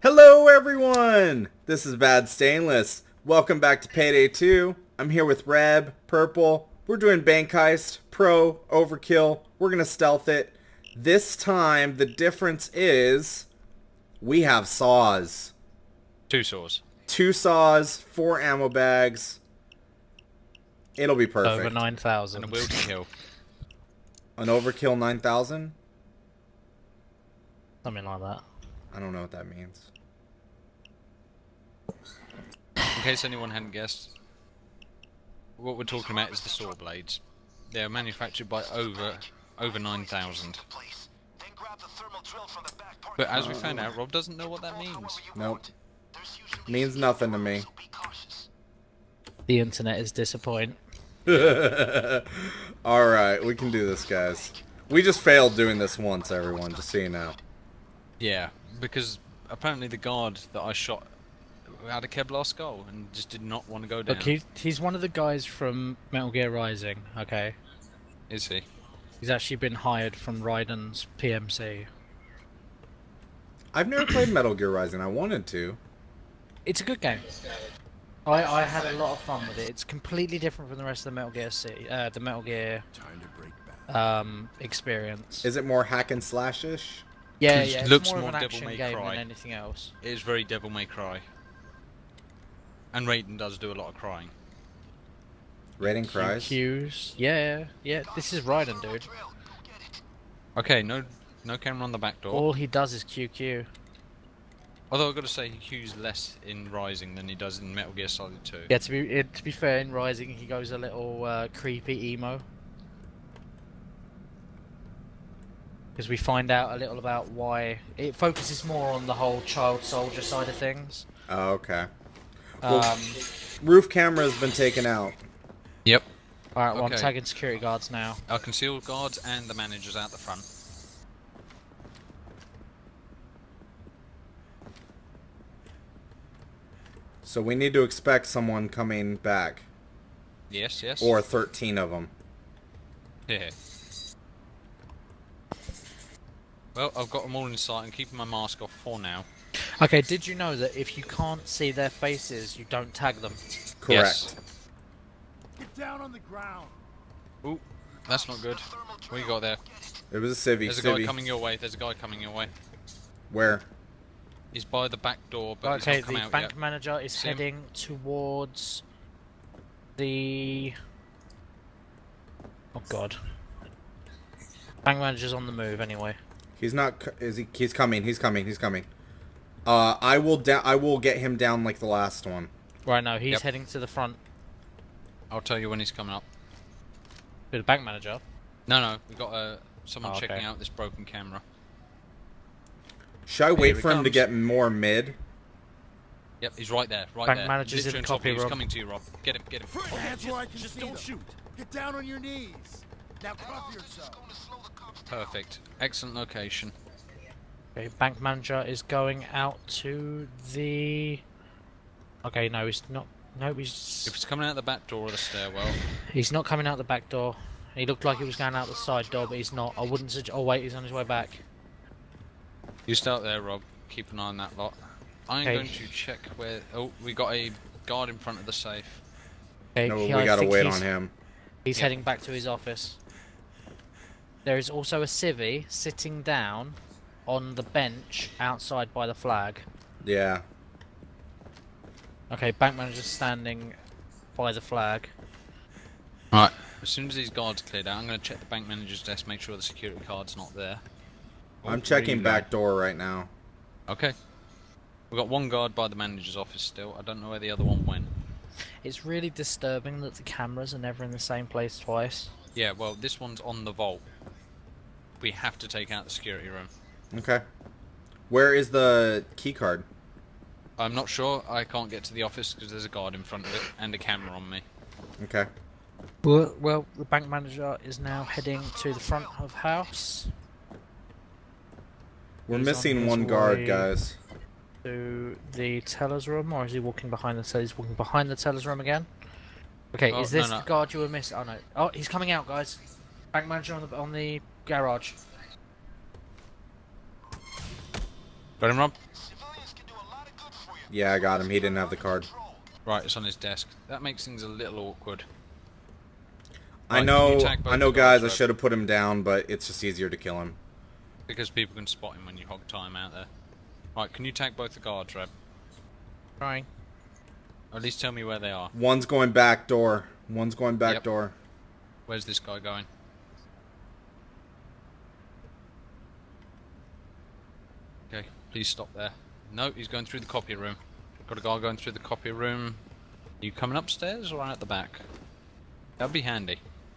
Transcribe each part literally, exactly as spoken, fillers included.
Hello everyone! This is Badstainless. Welcome back to Payday two. I'm here with Reb, Purple. We're doing Bank Heist, Pro, Overkill. We're gonna stealth it. This time, the difference is we have saws. Two saws. Two saws, four ammo bags. It'll be perfect. Over nine thousand. And a will to kill. An Overkill nine thousand? Something like that. I don't know what that means. In case anyone hadn't guessed, what we're talking about is the saw blades. They're manufactured by over over nine thousand. But as we found out, Rob doesn't know what that means. Nope. Means nothing to me. The internet is disappointing. Alright, we can do this, guys. We just failed doing this once, everyone, just so you know. Yeah, because apparently the guard that I shot had a Kevlar skull and just did not want to go down. Look, he's, he's one of the guys from Metal Gear Rising, okay? Is he? He's actually been hired from Raiden's P M C. I've never played Metal Gear Rising. I wanted to. It's a good game. I, I had a lot of fun with it. It's completely different from the rest of the Metal Gear City, uh, the Metal Gear um, experience. Is it more hack and slash-ish? Yeah, It yeah, it's looks more, more of an Devil action May game Cry. than anything else. It is very Devil May Cry. And Raiden does do a lot of crying. Raiden cries? Qs. Yeah, yeah, this is Raiden, dude. Okay, no no camera on the back door. All he does is Q Q. Although I've got to say he cues less in Rising than he does in Metal Gear Solid two. Yeah, to be it, to be fair, in Rising he goes a little uh, creepy emo. Because we find out a little about why it focuses more on the whole child soldier side of things. Oh, okay. Well, Um, roof camera has been taken out. Yep. Alright, well, okay. I'm tagging security guards now. Our concealed guards and the managers out the front. So we need to expect someone coming back. Yes, yes. Or thirteen of them. Yeah. Well, I've got them all in sight and keeping my mask off for now. Okay, did you know that if you can't see their faces, you don't tag them? Correct. Yes. Get down on the ground. Ooh, that's not good. What you got there? It was a civvy. There's a civvy. guy coming your way. There's a guy coming your way. Where? He's by the back door, but Okay, he's not come the out bank yet. manager is See him? heading towards the... Oh god. Bank manager's on the move anyway. He's not. co- Is he? He's coming. He's coming. He's coming. Uh, I will. Da I will get him down like the last one. Right now, he's Yep. heading to the front I'll tell you when he's coming up. with the bank manager. No, no, we got uh, someone Oh, okay. checking out this broken camera. Should I wait he for him to comes. get more mid? Yep, he's right there, right Bank there. manager's Literally in on top of copy, you. He's Rob. coming to you, Rob. Get him, get him. Put your hands where I can Just see don't them. shoot. Get down on your knees. Now cover yourself. Perfect. Excellent location. Okay, bank manager is going out to the... Okay, no, he's not... No, he's... If it's coming out the back door or the stairwell, He's not coming out the back door. He looked like he was going out the side door, but he's not. I wouldn't suggest... Oh wait, he's on his way back. you start there, Rob. Keep an eye on that lot. I'm Okay. going to check where... Oh, we got a guard in front of the safe. Okay, No, he- we I gotta think wait he's- on him. He's Yeah. heading back to his office. There is also a civvy sitting down on the bench outside by the flag. Yeah. Okay, bank manager's standing by the flag. Right. As soon as these guards cleared out, I'm going to check the bank manager's desk, make sure the security card's not there. I'm Oh, checking really back door right now. low. Okay. We've got one guard by the manager's office still. I don't know where the other one went. It's really disturbing that the cameras are never in the same place twice. Yeah, well, this one's on the vault. We have to take out the security room. Okay. Where is the key card? I'm not sure. I can't get to the office because there's a guard in front of it and a camera on me. Okay. Well, well, the bank manager is now heading to the front of house. We're He's on missing his one guard, way. guys. To the teller's room, or is he walking behind the teller's walking behind the teller's room again? Okay, Oh, is this no, no. the guard you were missing? Oh no! Oh, he's coming out, guys. Bank manager on the on the garage. Got him, Rob? Yeah, I got him. He didn't have the card. Right, it's on his desk. That makes things a little awkward. I Right, know, can you tag both I know, the guards, guys. I Rev? should have put him down, but it's just easier to kill him. Because people can spot him when you hog time out there. Right, can you tag both the guards, Reb? Trying. Or at least tell me where they are. One's going back door. One's going back Yep. door. Where's this guy going? Okay, please stop there. No, he's going through the copy room. Got a guy going through the copy room. Are you coming upstairs or out the back? That'd be handy.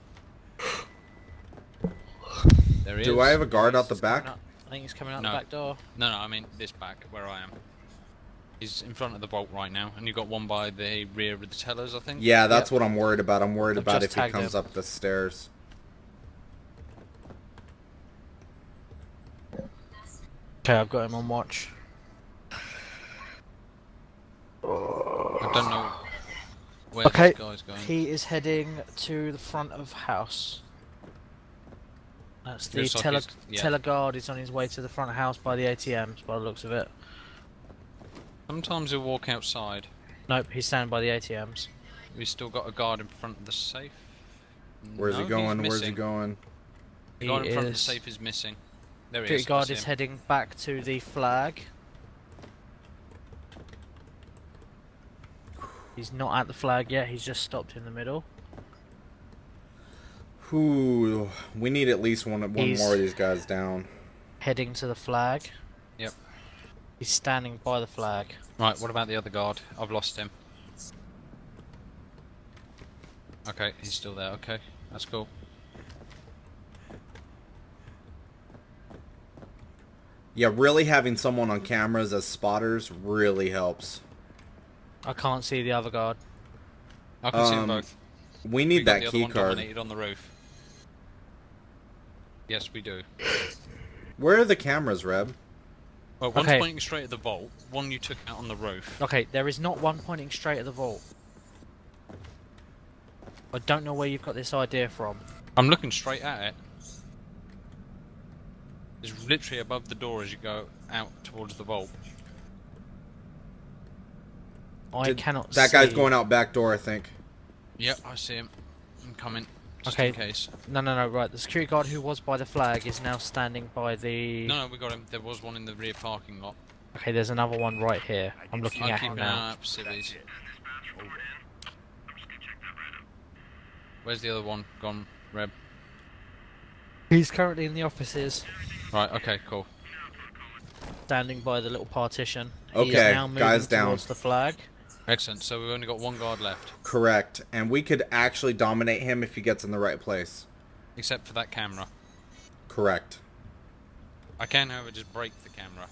There he Do is. I have a guard out the He's coming back? up- I think he's coming out No. the back door. No, no, I mean this back, where I am. He's in front of the vault right now, and you've got one by the rear of the tellers, I think? Yeah, that's Yep. what I'm worried about. I'm worried I've about just if he tagged comes him. up the stairs. Okay, I've got him on watch. I don't know where Okay, this guy's going. he is heading to the front of house. That's the Looks like tele he's- yeah. teleguard is on his way to the front of house by the A T Ms, by the looks of it. Sometimes he'll walk outside. Nope, he's standing by the A T Ms. We've still got a guard in front of the safe. Where's No, he he's going? Where's he missing. going? The guard He in front of the is- safe is missing. There he Security is. I guard see is him. heading back to the flag. He's not at the flag yet, he's just stopped in the middle. Whew, we need at least one, one He's- more of these guys down. Heading to the flag. Yep. He's standing by the flag. Right, what about the other guard? I've lost him. Okay, he's still there. Okay, that's cool. Yeah, really having someone on cameras as spotters really helps. I can't see the other guard. I can see them Um, both. We We need got that the other key one card. dominated on the roof. Yes, we do. Where are the cameras, Reb? Well, one's Okay. pointing straight at the vault. One you took out on the roof. Okay, there is not one pointing straight at the vault. I don't know where you've got this idea from. I'm looking straight at it. It's literally above the door as you go out towards the vault. I Did- cannot That see. guy's going out back door, I think. Yep, I see him. I'm coming. Just Okay. in case. No, no, no, right. The security guard who was by the flag is now standing by the... No, no, we got him. There was one in the rear parking lot. Okay, there's another one right here. I'm looking I'm at keeping him an now. eye out for civvies. Where's the other one gone, Reb? He's currently in the offices, Right, okay, cool. standing by the little partition. He is Okay, now moving guys down. towards the flag. Excellent, so we've only got one guard left. Correct. And we could actually dominate him if he gets in the right place. Except for that camera. Correct. I can, however, just break the camera.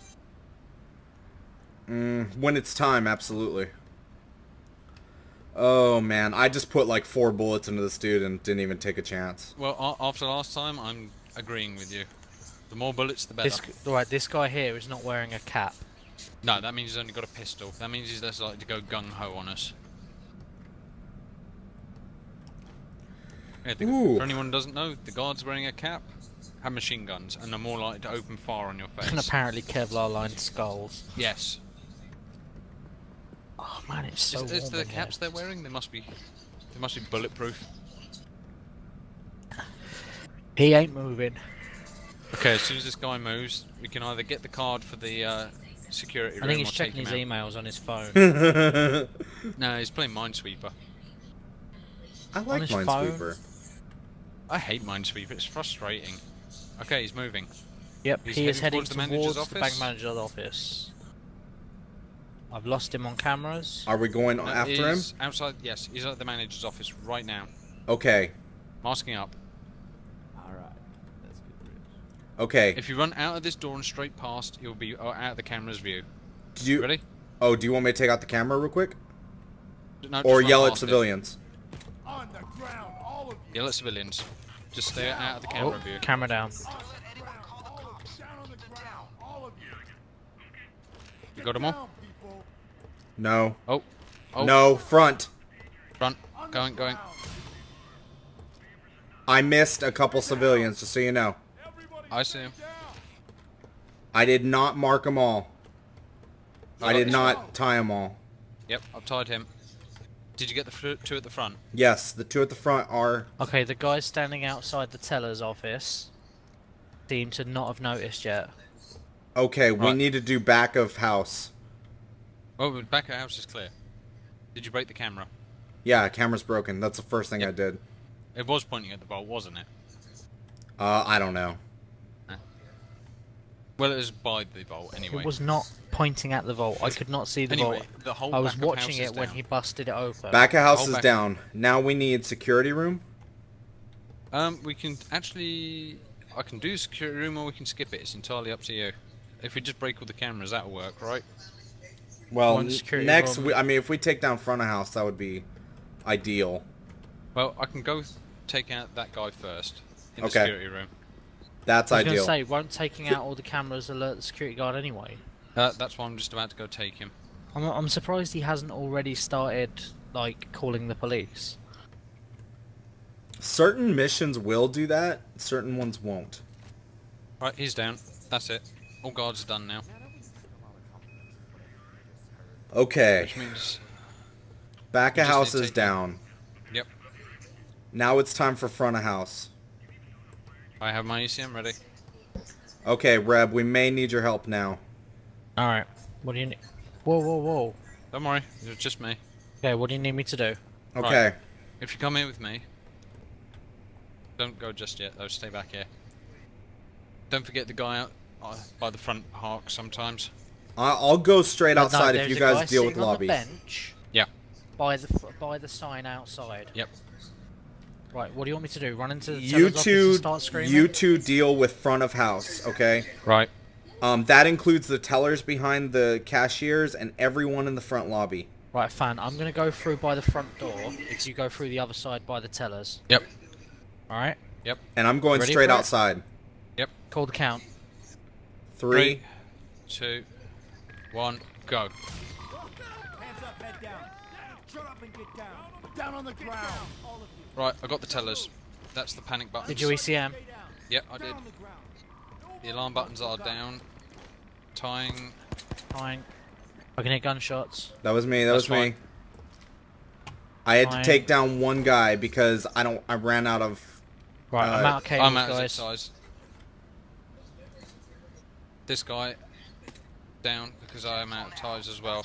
Mm, when it's time, absolutely. Oh, man. I just put like four bullets into this dude and didn't even take a chance. Well, a- after last time, I'm agreeing with you. The more bullets, the better. This, right, this guy here is not wearing a cap. No, that means he's only got a pistol. That means he's less likely to go gung-ho on us. Yeah, the, Ooh. for anyone who doesn't know, the guards wearing a cap have machine guns and are more likely to open fire on your face. And apparently Kevlar-lined skulls. Yes. Oh man, it's so is, is warm the in here. caps they're wearing? They must be. They must be bulletproof. He ain't moving. Okay, as soon as this guy moves, we can either get the card for the uh, security room I think he's or take checking his him emails on his phone. I out. No, he's playing Minesweeper. like his phone? Minesweeper. I hate Minesweeper. It's frustrating. Okay, he's moving. Yep, He's he is heading heading towards the towards manager's the office? bank manager's office. I've lost him on cameras. Are we going No, after him? he's outside. Yes, he's at the manager's office right now, Okay. masking up. Alright, that's good news. Okay. If you run out of this door and straight past, you'll be uh, out of the camera's view. Do you, Ready? oh, do you want me to take out the camera real quick? No, Or just run yell at past it. civilians? On the ground, all of you. Yell at civilians. Just stay out of the camera Oh, view. camera down. On the ground, all of you. Down on the ground, all of you. You Get got 'em all? down, people. No. Oh. Oh. No, front. Front. On the Going, going. ground. I missed a couple civilians, just so you know. Everybody I see him. down. I did not mark them all. I did not tie them all. Yep, I've tied him. Did you get the fr two at the front? Yes, the two at the front are... Okay, the guys standing outside the teller's office seem to not have noticed yet. Okay, we Right. need to do back of house. Oh, the back of the house is clear. Did you break the camera? Yeah, camera's broken. That's the first thing Yep. I did. It was pointing at the vault, wasn't it? Uh, I don't know. Well, it was by the vault anyway. It was not pointing at the vault. I could not see the Anyway, vault. the whole I was back of watching house it is when down. he busted it open. Back of house Oh, is back- down. Now we need security room. Um, we can actually... I can do security room or we can skip it. It's entirely up to you. If we just break all the cameras, that'll work, right? Well, One n- security next, room. we, I mean, if we take down front of house, that would be ideal. Well, I can go take out that guy first in the Okay. security room. That's I was going ideal. to say, won't taking out all the cameras alert the security guard anyway? Uh, that's why I'm just about to go take him. I'm, I'm surprised he hasn't already started, like, calling the police. Certain missions will do that. Certain ones won't. Right, he's down. That's it. All guards are done now. Okay. Which means... Back We of just house need to is take- down. Yep. Now it's time for front of house. I have my E C M ready. Okay, Reb, we may need your help now. Alright, what do you need? Whoa, whoa, whoa. Don't worry, it was just me. Okay, what do you need me to do? Okay. Right. If you come here with me... Don't go just yet, though. Stay back here. Don't forget the guy out uh, by the front park sometimes. I- I'll go straight No, outside no, if you there's a guys guy deal with sitting on lobby. the bench Yeah. by the f- by the sign outside. Yep. Right, what do you want me to do? Run into the You teller's office two, and start screaming? you two deal with front of house, okay? Right. Um, that includes the tellers behind the cashiers and everyone in the front lobby. Right, fan, I'm gonna go through by the front door if you go through the other side by the tellers. Yep. Alright? Yep. And I'm going Ready straight for it? outside. Yep. Call the count. Three. Three, two, one, go. Hands up, head down. Shut up and get down. Down on the ground. All of you. Right, I got the tellers. That's the panic buttons. Did you E C M? Yep, I did. Down on the ground. The alarm buttons are down. Tying. Fine. I can hear gunshots. That was me. That That's was me. fine. I had Fine. to take down one guy because I don't. I ran out of. Right, I'm Uh, out of cables, I'm out of zip guys. size. This guy down because I am out of ties as well.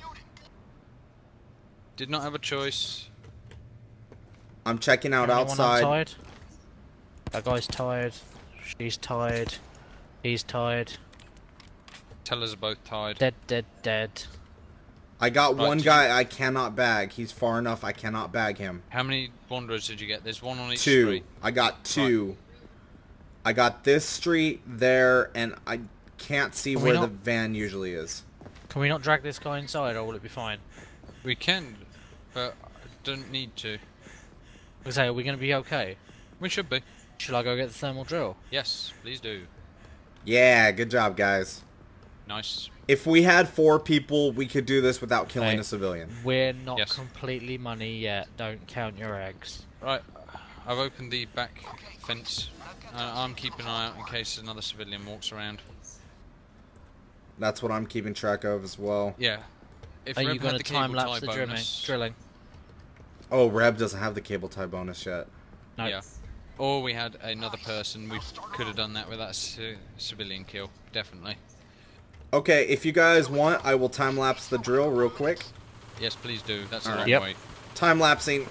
Did not have a choice. I'm checking out Anyone outside. Tied? That guy's tired. She's tired. He's tired. Tellers are both tied. Dead, dead, dead. I got Right, one did guy I cannot bag. He's far enough. I cannot bag him. How many wanderers did you get? There's one on each Two. street. I got two. I got this street there, and I can't see Can we where the not- van usually is. Can we not drag this guy inside, or will it be fine? We can, but I don't need to. I say, are we going to be okay? We should be. Shall I go get the thermal drill? Yes, please do. Yeah, good job, guys. Nice. If we had four people, we could do this without killing Hey. a civilian. We're not Yes. completely money yet. Don't count your eggs. Right, I've opened the back fence. Uh, I'm keeping an eye out in case another civilian walks around. That's what I'm keeping track of as well. Yeah. If Are Reb you had going the to time cable lapse tie the drilling? bonus- Drilling. Oh, Reb doesn't have the cable tie bonus yet. No. Yeah. Or we had another person, we could have done that with that ci civilian kill, definitely. Okay, if you guys want, I will time lapse the drill real quick. Yes, please do. That's a Alright. long Yep. wait. Time lapsing.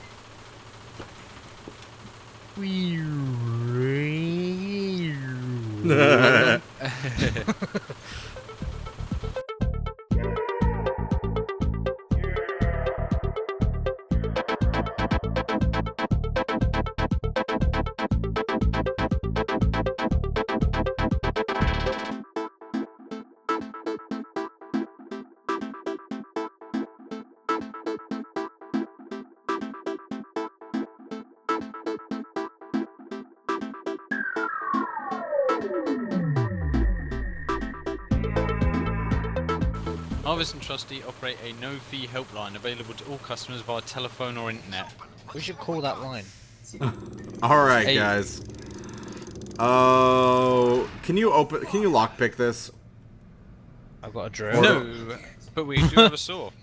Harvest and Trusty operate a no-fee helpline available to all customers via telephone or internet. We should call that line. All right, Hey. guys. Oh, can you open? Can you lockpick this? I've got a drill. No, But we do have a saw.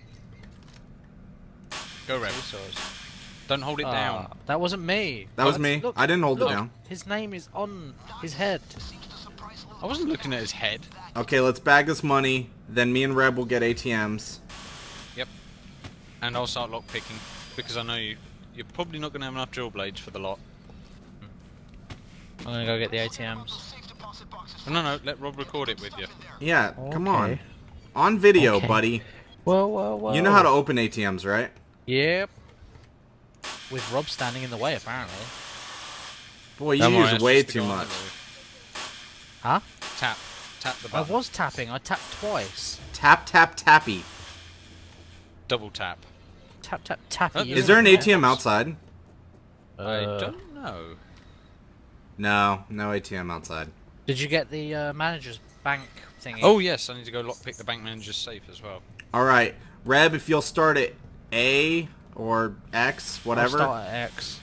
Go, Reb. Saws. Don't hold it Ah, down. that wasn't me. That was Look, me. look, I didn't hold look, it down. His name is on his head. I wasn't looking at his head. Okay, let's bag this money. Then me and Reb will get A T Ms. Yep. And I'll start lock picking because I know you. You're probably not going to have enough drill blades for the lot. I'm gonna go get the A T Ms. Oh, no, no. Let Rob record it with you. Yeah, come on. Okay. On video, Okay. buddy. Whoa, whoa, whoa. You know how to open A T Ms, right? Yep. With Rob standing in the way, apparently. Boy, you Don't worry, use that's way just to too go on the much. roof. Huh? Tap. Tap the I button. was tapping. I tapped twice. Tap, tap, tappy. Double tap. Tap, tap, tappy. Oh, Is there an isn't A T M it? outside? I Uh, don't know. No, no A T M outside. Did you get the uh, manager's bank thingy? Oh, yes. I need to go lock pick the bank manager's safe as well. Alright, Reb, if you'll start at A or X, I'll whatever. start at X.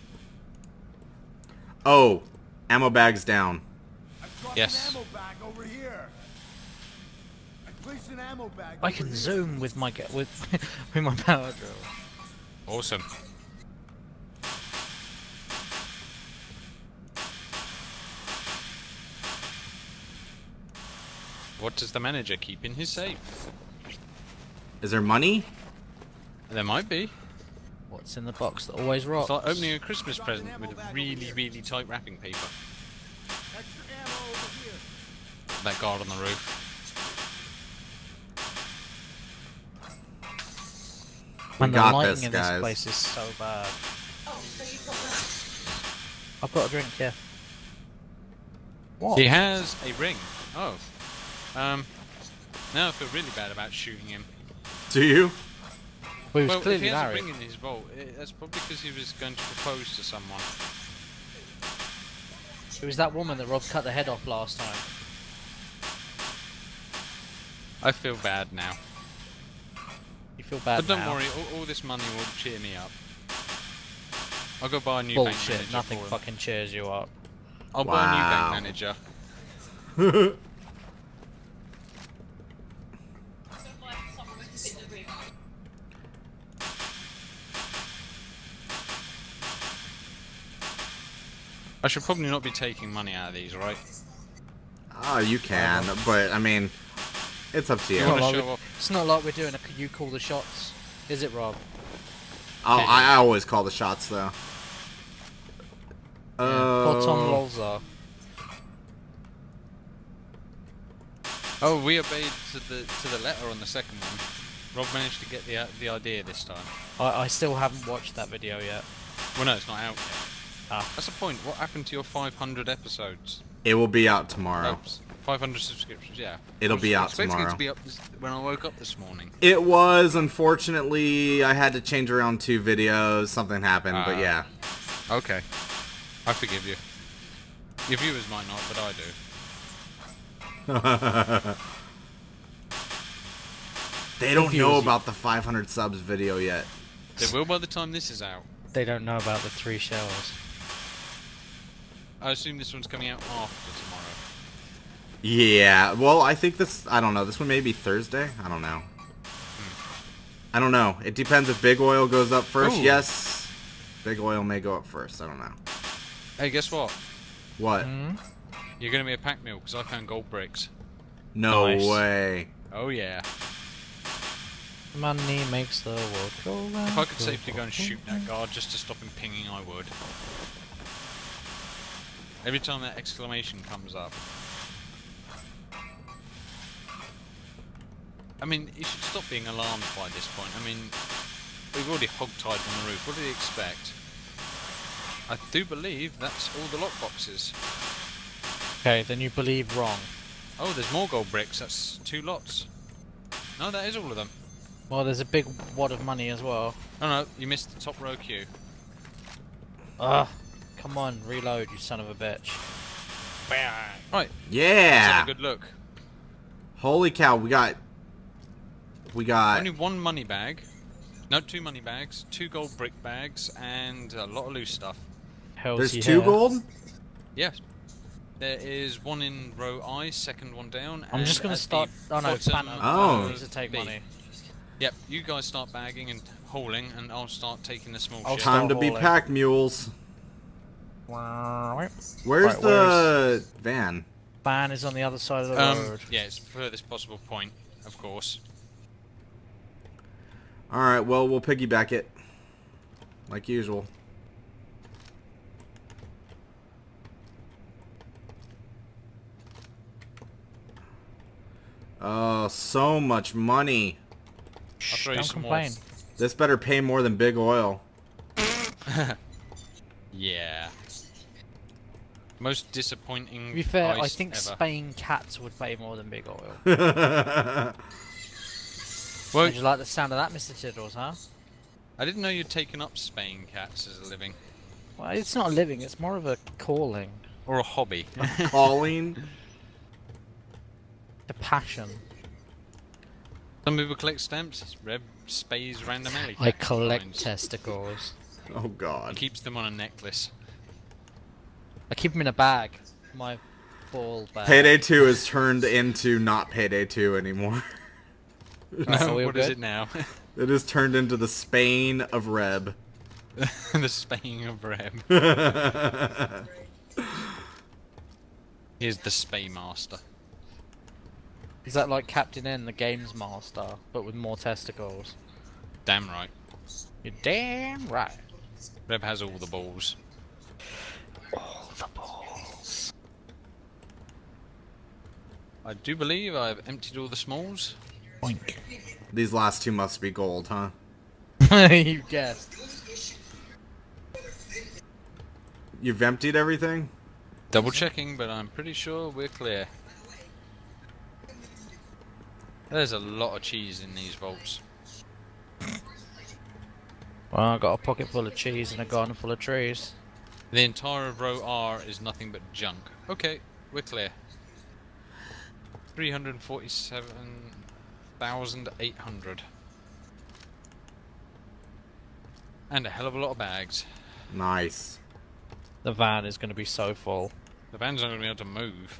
Oh, ammo bags down. I dropped Yes. an ammo bag over here. I placed an ammo bag. I over can here. zoom with my ge- with with my power drill. Awesome. What does the manager keep in his safe? Is there money? There might be. What's in the box that always rocks? It's like opening a Christmas present with really, really tight wrapping paper. Extra ammo over here. That guard on the roof. We Man, the got lighting this, in guys. this place is so bad. I've got a drink here. What? He has a ring. Oh. Um. Now I feel really bad about shooting him. Do you? Well, he was Well, if clearly he has a married. ring in his vault, it, that's probably because he was going to propose to someone. It was that woman that Rob cut the head off last time. I feel bad now. You feel bad But don't now. worry, all, all this money will cheer me up. I'll go buy a new bank Bullshit. manager Nothing for him. fucking cheers you up. I'll buy a new Wow. bank manager. I should probably not be taking money out of these, right? Oh, you can, but I mean, it's up to you. You It's wanna not, like show we- off? it's not like we're doing a you call the shots, is it, Rob? Oh, I, I always call the shots though. Yeah. Poor Tom Uh, Lolza. Oh, we obeyed to the to the letter on the second one. Rob managed to get the uh, the idea this time. I, I still haven't watched that video yet. Well, no, it's not out yet. Ah. That's the point. What happened to your five hundred episodes? it will be out tomorrow. Oh, five hundred subscriptions, yeah. It'll I was be out expecting tomorrow. it to be up this, when I woke up this morning. It was, unfortunately, I had to change around two videos. Something happened, but Ah. yeah. Okay. I forgive you. Your viewers might not, but I do. They don't know Confuse you. about the five hundred subs video yet. They will by the time this is out. They don't know about the three shells. I assume this one's coming out after tomorrow. Yeah, well, I think this, I don't know, this one may be Thursday? I don't know. I don't know. It depends if Big Oil goes up first. Ooh. Yes, Big Oil may go up first. I don't know. Hey, guess what? What? Hmm? You're going to be a pack meal because I found gold bricks. No Nice. way. Oh, yeah. Money makes the world go round. If I could safely go and shoot that guard just to stop him pinging, I would. Every time that exclamation comes up. I mean, you should stop being alarmed by this point. I mean, we've already hog-tied on the roof. What do you expect? I do believe that's all the lockboxes. Okay, then you believe wrong. Oh, there's more gold bricks. That's two lots. No, that is all of them. Well, there's a big wad of money as well. Oh no, you missed the top row queue. Ugh. Come on, reload, you son of a bitch. Bang! Right, let's Yeah. have a good look. Holy cow, we got... We got... Only one money bag. No, two money bags, two gold brick bags, and a lot of loose stuff. Hell's There's yeah. two gold? Yes. There is one in row I, second one down. I'm and just gonna at start. the Oh no, bottom Phantom. Oh. needs to take B. money. Yep, you guys start bagging and hauling, and I'll start taking the small I'll shit. start Time to be hauling. pack mules. Right, Where's the where's- van? Van is on the other side of the Um, road. yeah, it's furthest possible point, of course. Alright, well, we'll piggyback it. Like usual. Oh, so much money. I'll throw you Don't some complain. This better pay more than big oil. Yeah. Most disappointing. To be fair, I heist think ever. Spain cats would pay more than big oil. Well, Would you like the sound of that, Mister Tiddles, huh? I didn't know you'd taken up Spain cats as a living Well, it's not a living, it's more of a calling. or a hobby. Calling. A passion. Some people collect stamps. Reb spays random alley. I cat collect finds. testicles. Oh He god. keeps them on a necklace. I keep them in a bag. My ball bag. Payday two is turned into not Payday two anymore. Right, are we all What is good? it now? It is turned into the Spain of Reb. The spaying of Reb. Here's the spay master. Is that like Captain N, the games master, but with more testicles? Damn right. You're damn right. Reb has all the balls. All the balls. I do believe I've emptied all the smalls. Boink. These last two must be gold, huh? You guessed. You've emptied everything? Double checking, but I'm pretty sure we're clear. There's a lot of cheese in these vaults. Well, I got a pocket full of cheese and a garden full of trees. The entire of row R is nothing but junk. Okay, we're clear. three hundred forty-seven thousand eight hundred. And a hell of a lot of bags. Nice. The van is going to be so full. The van's not going to be able to move.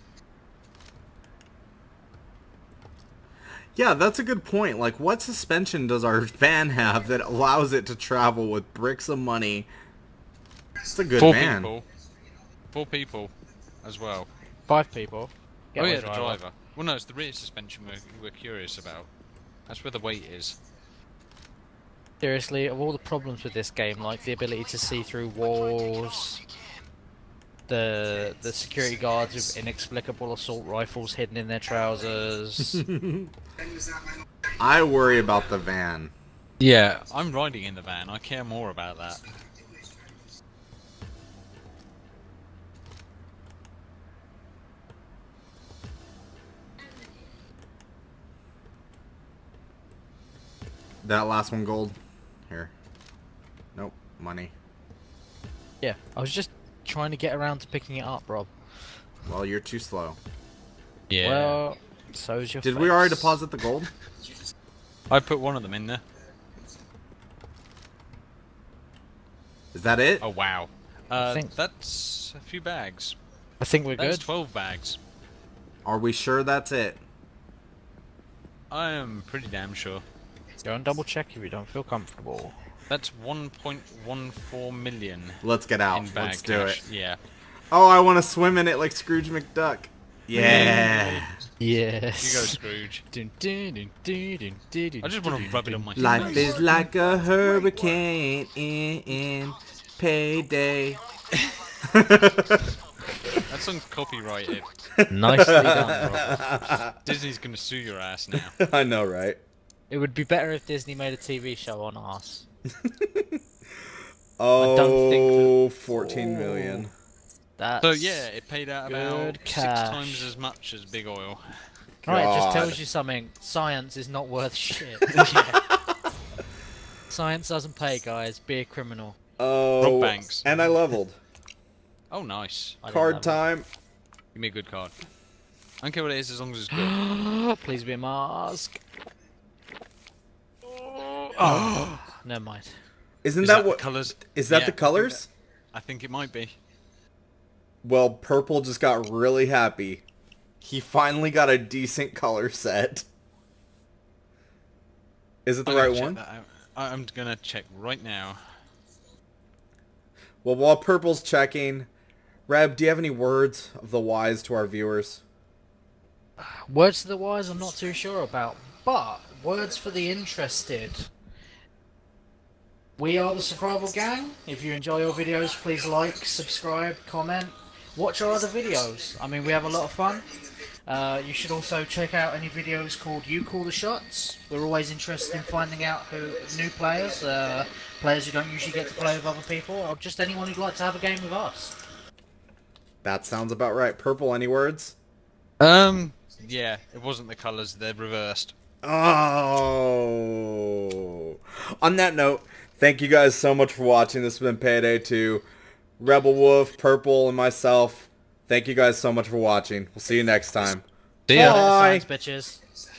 Yeah, that's a good point. Like, what suspension does our van have that allows it to travel with bricks of money? It's a good Four van. people. Four people as well. Five people. oh Get yeah, one the driver. Well no, it's the rear suspension we're, we're curious about. That's where the weight is. Seriously, of all the problems with this game, like the ability to see through walls, the the security guards with inexplicable assault rifles hidden in their trousers. I worry about the van. Yeah, I'm riding in the van. I care more about that. That last one gold. Here. Nope. Money. Yeah, I was just trying to get around to picking it up, Rob. Well, you're too slow. Yeah. Well, so's your Did we already face. deposit the gold? I put one of them in there. Is that it? Oh wow. Uh, think- that's a few bags. I think we're That's good. twelve bags. Are we sure that's it? I am pretty damn sure. Go and double check if you don't feel comfortable. That's one point one four million Let's get out. in bag Let's do cash. it. Yeah. Oh, I want to swim in it like Scrooge McDuck. Yeah. Yes. You go, Scrooge. Dun, dun, dun, dun, dun, dun, dun, I just want to dun, rub it dun. on my Life face. is like a hurricane in, in Payday. That song's copyrighted. Nicely done, Rob. Disney's gonna sue your ass now. I know, right? It would be better if Disney made a T V show on us. Oh, don't think that- fourteen million. That's... So yeah, it paid out about good six cash. times as much as Big Oil. Right, it just God. tells you something. Science is not worth shit. Science doesn't pay, guys. Be a criminal. Oh, Rob Banks. and I leveled. Oh, nice. I didn't Card have time. Give me a good card. I don't care what it is as long as it's good. it. Please be a mask. Oh, never mind. Isn't Is that, that the what? colours? Is that Yeah, the colors? I think it might be. Well, Purple just got really happy. He finally got a decent color set. Is it the I'm gonna right check one? that out. I'm gonna check right now. Well, while Purple's checking, Reb, do you have any words of the wise to our viewers? Words to the wise, I'm not too sure about, but words for the interested. We are the Surthrival Gang. If you enjoy our videos, please like, subscribe, comment, watch our other videos. I mean, we have a lot of fun. Uh, you should also check out any videos called You Call the Shots. We're always interested in finding out who new players, uh, players who don't usually get to play with other people, or just anyone who'd like to have a game with us. That sounds about right. Purple, any words? Um, yeah, it wasn't the colours, they're reversed. Oh. On that note, thank you guys so much for watching. This has been Payday two. Rebel Wolf, Purple, and myself. Thank you guys so much for watching. We'll see you next time. See ya. Bye. Science, bitches.